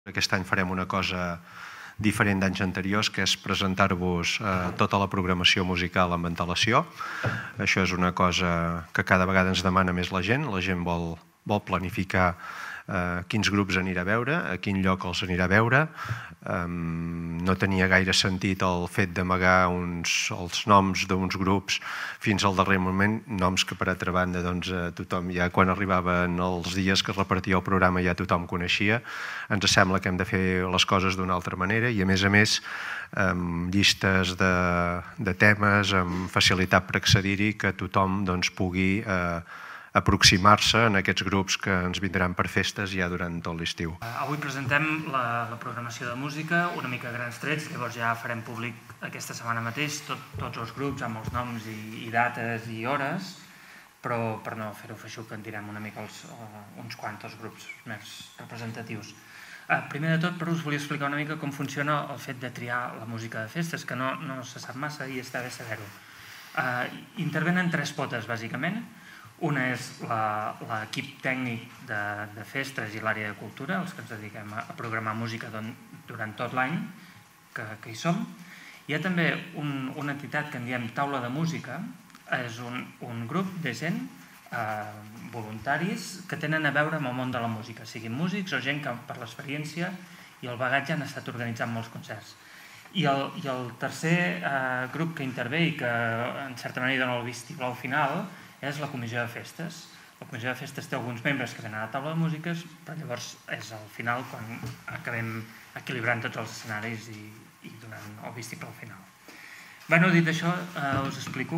Aquest any farem una cosa diferent d'anys anteriors, que és presentar-vos tota la programació musical amb antelació. Això és una cosa que cada vegada ens demana més la gent. La gent vol planificar quins grups anirà a veure, a quin lloc els anirà a veure. No tenia gaire sentit el fet d'amagar els noms d'uns grups fins al darrer moment, noms que per altra banda tothom ja quan arribaven els dies que es repartia el programa ja tothom coneixia. Ens sembla que hem de fer les coses d'una altra manera i a més amb llistes de temes, amb facilitat per accedir-hi, que tothom pugui aproximar-se en aquests grups que ens vindran per festes ja durant tot l'estiu. Avui presentem la programació de música, una mica a grans trets, llavors ja farem públic aquesta setmana mateix tots els grups amb els noms i dates i hores, però per no fer-ho feixuc en direm una mica uns quants els grups més representatius. Primer de tot, però us volia explicar una mica com funciona el fet de triar la música de festes, que no se sap massa i està bé saber-ho. Intervenen tres potes, bàsicament. Una és l'equip tècnic de festes i l'àrea de cultura, els que ens dediquem a programar música durant tot l'any que hi som. Hi ha també una entitat que en diem Taula de Música, és un grup de gent, voluntaris, que tenen a veure amb el món de la música, siguin músics o gent que per l'experiència i el bagatge han estat organitzant molts concerts. I el tercer grup que intervé i que en certa manera dona el vistiplau final és la comissió de festes. La comissió de festes té alguns membres que venen a la taula de músiques, però llavors és al final quan acabem equilibrant tots els escenaris i donant el vistiplau final. Bé, dit això, us explico.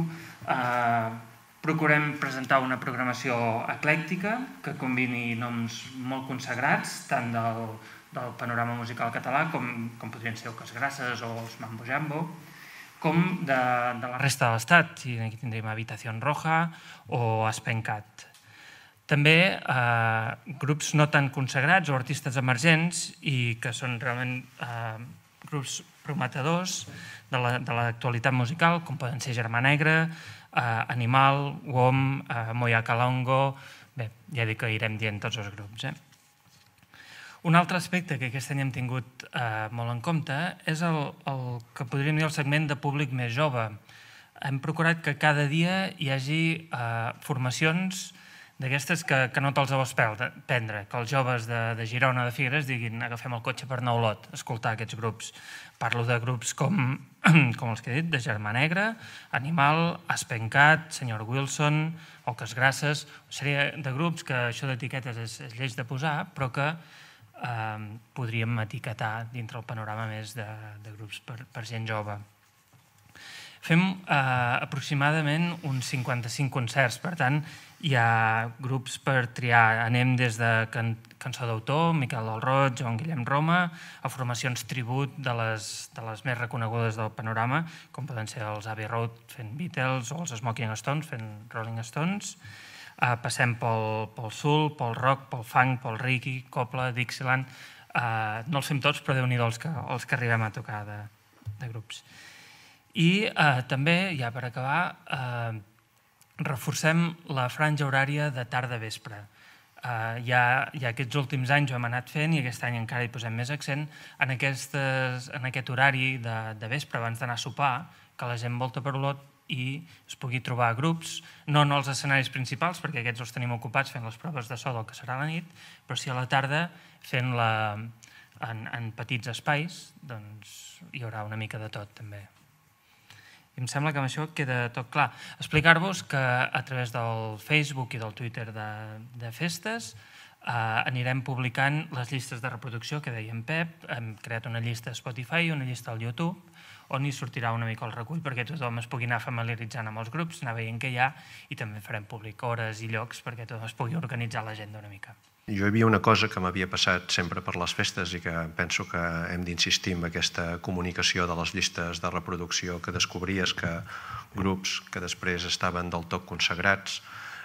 Procurem presentar una programació eclèctica que combini noms molt consagrats, tant del panorama musical català com podrien ser Oques Grasses o els Mambo Jambo, com de la resta de l'Estat. Aquí tindríem Habitación Roja o Aspencat. També grups no tan consagrats o artistes emergents i que són realment grups prometedors de l'actualitat musical, com poden ser Germà Negre, Animal, WOM, Moya Calongo. Bé, ja dic que irem dient tots els grups. Un altre aspecte que aquest any hem tingut molt en compte és el que podríem dir el segment de públic més jove. Hem procurat que cada dia hi hagi formacions d'aquestes que no te'ls vols prendre, que els joves de Girona, de Figueres, diguin agafem el cotxe per Nou Lot, escoltar aquests grups. Parlo de grups com els que he dit, de Germà Negre, Animal, Aspencat, Senyor Wilson, Oques Grasses, una sèrie de grups que això d'etiquetes és lleig de posar, però que podríem etiquetar dintre el panorama més de grups per gent jove. Fem aproximadament uns 55 concerts, per tant, hi ha grups per triar. Anem des de cançó d'autor, Miquel del Roig, Joan Guillem Roma, a formacions tribut de les més reconegudes del panorama, com poden ser els Abbey Road fent Beatles o els Smoking Stones fent Rolling Stones. Passem pel soul, pel rock, pel funk, pel reggae, copla, Dixieland. No els fem tots, però Déu-n'hi-do els que arribem a tocar de grups. I també, ja per acabar, reforcem la franja horària de tarda-vespre. Ja aquests últims anys ho hem anat fent i aquest any encara hi posem més accent en aquest horari de vespre abans d'anar a sopar, que la gent volta per Olot i es pugui trobar grups, no en els escenaris principals, perquè aquests els tenim ocupats fent les proves de so del que serà la nit, però sí a la tarda fent-la en petits espais, doncs hi haurà una mica de tot també. I em sembla que amb això queda tot clar. Explicar-vos que a través del Facebook i del Twitter de festes anirem publicant les llistes de reproducció que deia en Pep. Hem creat una llista a Spotify i una llista al YouTube, on hi sortirà una mica el recull perquè tothom es pugui anar familiaritzant amb els grups, anar veient què hi ha, i també farem públic hores i llocs perquè tothom es pugui organitzar l'agenda una mica. Jo hi havia una cosa que m'havia passat sempre per les festes i que penso que hem d'insistir en aquesta comunicació de les llistes de reproducció, que descobries que grups que després estaven del tot consagrats,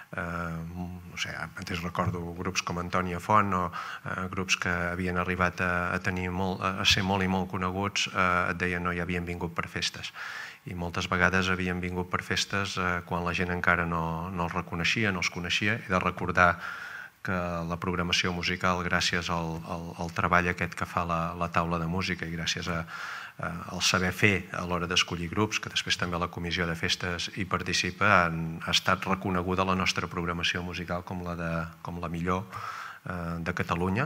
antes recordo grups com Antònia Font o grups que havien arribat a ser molt i molt coneguts, et deien no, ja havien vingut per festes. I moltes vegades havien vingut per festes quan la gent encara no els reconeixia, no els coneixia. He de recordar que la programació musical, gràcies al treball aquest que fa la taula de música i gràcies al saber fer a l'hora d'escollir grups, que després també la comissió de festes hi participa, ha estat reconeguda la nostra programació musical com la millor de Catalunya,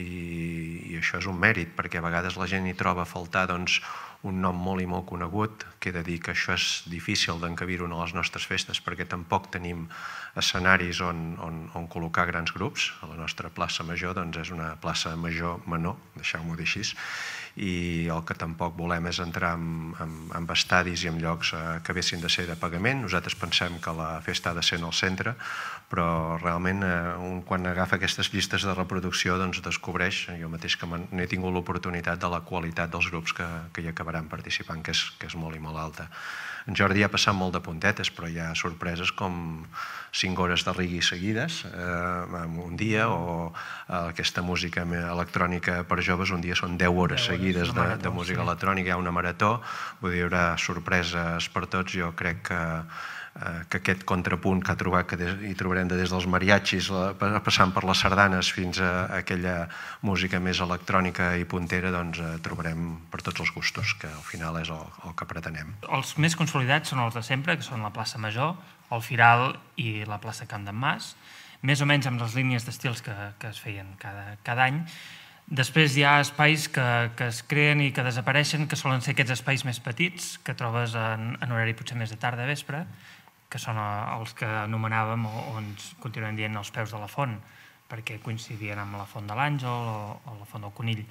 i això és un mèrit, perquè a vegades la gent hi troba a faltar un nom molt i molt conegut, que he de dir que això és difícil d'encabir-ho a les nostres festes perquè tampoc tenim escenaris on col·locar grans grups. A la nostra plaça Major és una plaça major menor, deixeu-m'ho dir així, i el que tampoc volem és entrar en estadis i en llocs que haguessin de ser de pagament. Nosaltres pensem que la festa ha de ser en el centre, però realment quan agafa aquestes llistes de reproducció descobreix, jo mateix que n'he tingut l'oportunitat, de la qualitat dels grups que hi acabaran participant, que és molt i molt alta. En Jordi ha passat molt de puntetes, però hi ha sorpreses com 5 hores de reggae seguides en un dia, o aquesta música electrònica per joves un dia són 10 hores seguides de música electrònica, hi ha una marató, vull dir, hi haurà sorpreses per tots. Jo crec que aquest contrapunt que ha trobat, que hi trobarem des dels mariachis, passant per les sardanes fins a aquella música més electrònica i puntera, trobarem per tots els gustos, que al final és el que pretenem. Els més consolidats són els de sempre, que són la plaça Major, el Firal i la plaça Camp d'en Mas, més o menys amb les línies d'estils que es feien cada any. Després hi ha espais que es creen i que desapareixen, que solen ser aquests espais més petits, que trobes en horari potser més de tarda, vespre, que són els que anomenàvem, o ens continuem dient, els peus de la font, perquè coincidien amb la font de l'Àngel o la font del Conill.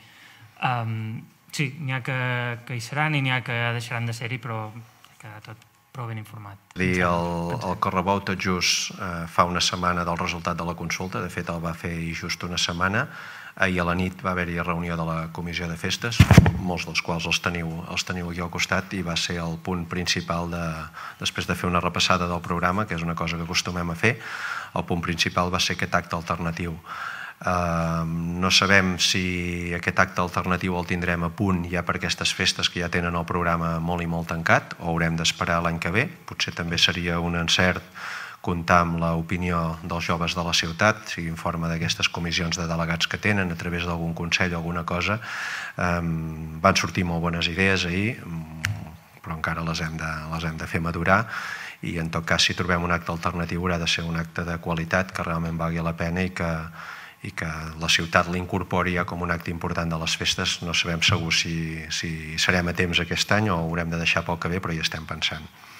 Sí, n'hi ha que hi seran i n'hi ha que deixaran de ser-hi, però queda tot prou ben informat. El Correbou tot just fa una setmana del resultat de la consulta, de fet el va fer just una setmana. Ahir a la nit va haver-hi reunió de la comissió de festes, molts dels quals els teniu aquí al costat, i va ser el punt principal, després de fer una repassada del programa, que és una cosa que acostumem a fer, el punt principal va ser aquest acte alternatiu. No sabem si aquest acte alternatiu el tindrem a punt ja per aquestes festes que ja tenen el programa molt i molt tancat, o haurem d'esperar l'any que ve. Potser també seria un encert comptar amb l'opinió dels joves de la ciutat, sigui en forma d'aquestes comissions de delegats que tenen, a través d'algun consell o alguna cosa. Van sortir molt bones idees ahir, però encara les hem de fer madurar, i en tot cas, si trobem un acte alternatiu, haurà de ser un acte de qualitat, que realment valgui la pena i que la ciutat l'incorpori ja com un acte important de les festes. No sabem segur si serem a temps aquest any o ho haurem de deixar pel que ve, però hi estem pensant.